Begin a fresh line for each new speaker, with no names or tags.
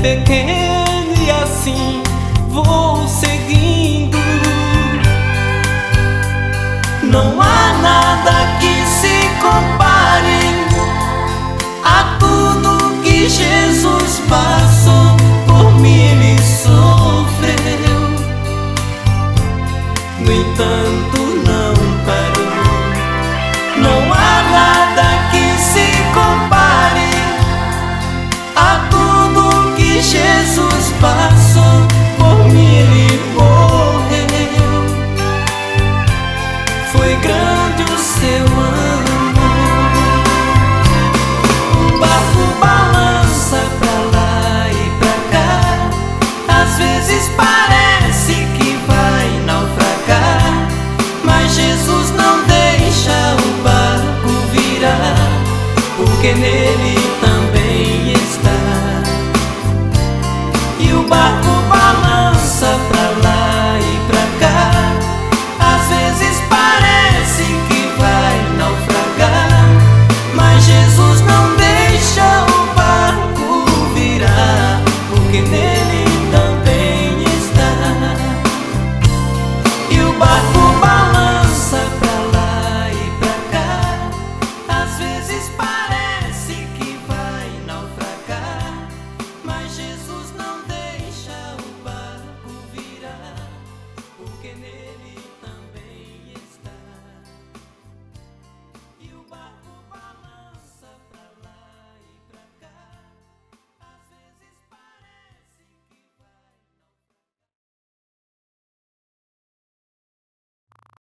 pequeno e assim vou seguindo. Não há nada que se compare a tudo que Jesus passou por mim e sofreu. No entanto, não parou. Não há nada que se compare a tudo que Jesus passou por mim e morreu. Foi grande o seu amor. O barco balança pra lá e pra cá, às vezes parece que vai naufragar, mas Jesus não deixa o barco virar, porque nele